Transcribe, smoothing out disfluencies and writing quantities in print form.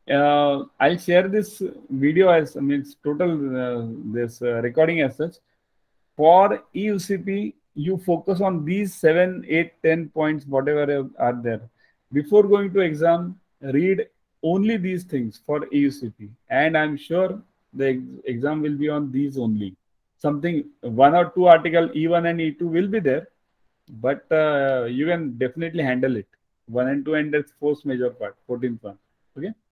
I'll share this video as, I mean, total this recording as such. For eUCP, you focus on these 7, 8, 10 points, whatever are there. Before going to exam, read only these things for eUCP. And I'm sure the exam will be on these only. Something, one or two article, E1 and E2 will be there, but you can definitely handle it. 1 and 2 and that's first major part, 14th one. Okay.